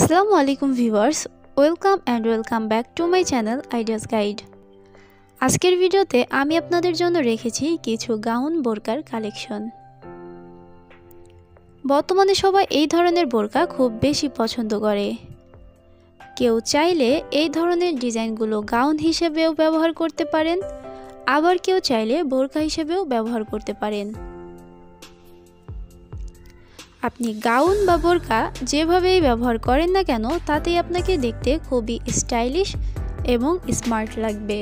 আসসালামু আলাইকুম viewers, welcome back to my channel ideas guide. আজকের ভিডিওতে আমি আপনাদের জন্য রেখেছি কিছু গাউন বোরকার কালেকশন। বর্তমানে সবাই এই ধরনের বোরকা খুব বেশি পছন্দ করে। কেউ চাইলে এই ধরনের ডিজাইনগুলো গাউন হিসেবেও ব্যবহার করতে পারেন, আবার কেউ চাইলে বোরকা হিসেবেও ব্যবহার করতে পারেন। আপনি গাউন বা বোরকা যেভাবেই ব্যবহার করেন না কেন, তাতেই আপনাকে দেখতে খুবই স্টাইলিশ এবং স্মার্ট লাগবে।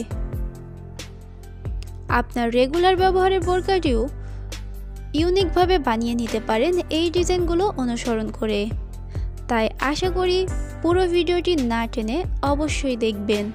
আপনার রেগুলার ব্যবহারের বোরকাটিও ইউনিকভাবে বানিয়ে নিতে পারেন এই ডিজাইনগুলো অনুসরণ করে। তাই আশা করি পুরো ভিডিওটি না টেনে অবশ্যই দেখবেন।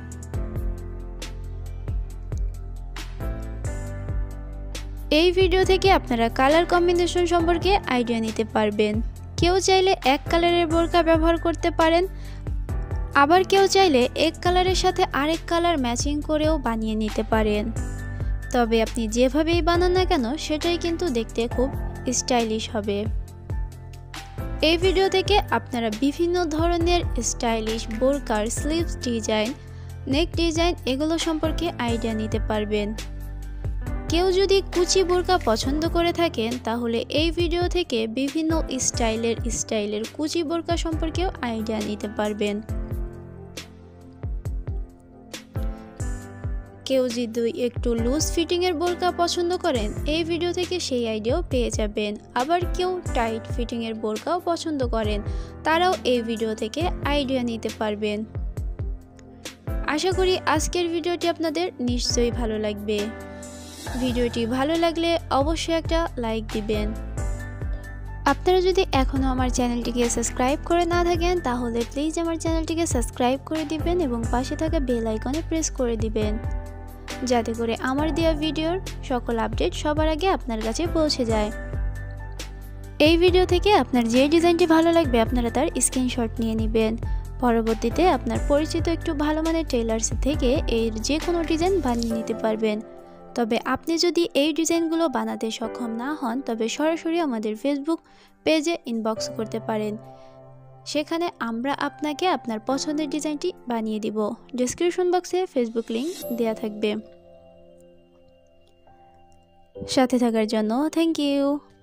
এই ভিডিও থেকে আপনারা কালার কম্বিনেশন সম্পর্কে আইডিয়া নিতে পারবেন। কেউ চাইলে এক কালারের বোরকা ব্যবহার করতে পারেন, আবার কেউ চাইলে এক কালারের সাথে আরেক কালার ম্যাচিং করেও বানিয়ে নিতে পারেন। তবে আপনি যেভাবেই বানান না কেন, সেটাই কিন্তু দেখতে খুব স্টাইলিশ হবে। এই ভিডিও থেকে আপনারা বিভিন্ন ধরনের স্টাইলিশ বোরকার স্লিভস ডিজাইন, নেক ডিজাইন এগুলো সম্পর্কে আইডিয়া নিতে পারবেন। কেউ যদি কুচি বোরকা পছন্দ করে থাকেন, তাহলে এই ভিডিও থেকে বিভিন্ন স্টাইলের কুচি বোরকা সম্পর্কেও আইডিয়া নিতে পারবেন। কেউ যদি একটু লুজ ফিটিংয়ের বোরকা পছন্দ করেন, এই ভিডিও থেকে সেই আইডিয়াও পেয়ে যাবেন। আবার কেউ টাইট ফিটিংয়ের বোরকাও পছন্দ করেন, তারাও এই ভিডিও থেকে আইডিয়া নিতে পারবেন। আশা করি আজকের ভিডিওটি আপনাদের নিশ্চয়ই ভালো লাগবে। ভিডিওটি ভালো লাগলে অবশ্যই একটা লাইক দিবেন। আপনারা যদি এখনও আমার চ্যানেলটিকে সাবস্ক্রাইব করে না থাকেন, তাহলে প্লিজ আমার চ্যানেলটিকে সাবস্ক্রাইব করে দিবেন এবং পাশে থাকা বেল আইকনে প্রেস করে দিবেন, যাতে করে আমার দেওয়া ভিডিওর সকল আপডেট সবার আগে আপনার কাছে পৌঁছে যায়। এই ভিডিও থেকে আপনার যে ডিজাইনটি ভালো লাগবে, আপনারা তার স্ক্রিনশট নিয়ে নেবেন। পরবর্তীতে আপনার পরিচিত একটু ভালো মানের টেইলার্স থেকে এর যে কোনো ডিজাইন বানিয়ে নিতে পারবেন। তবে আপনি যদি এই ডিজাইনগুলো বানাতে সক্ষম না হন, তবে সরাসরি আমাদের ফেসবুক পেজে ইনবক্স করতে পারেন। সেখানে আমরা আপনাকে আপনার পছন্দের ডিজাইনটি বানিয়ে দিব। ডেসক্রিপশন বক্সে ফেসবুক লিংক দেওয়া থাকবে। সাথে থাকার জন্য থ্যাংক ইউ।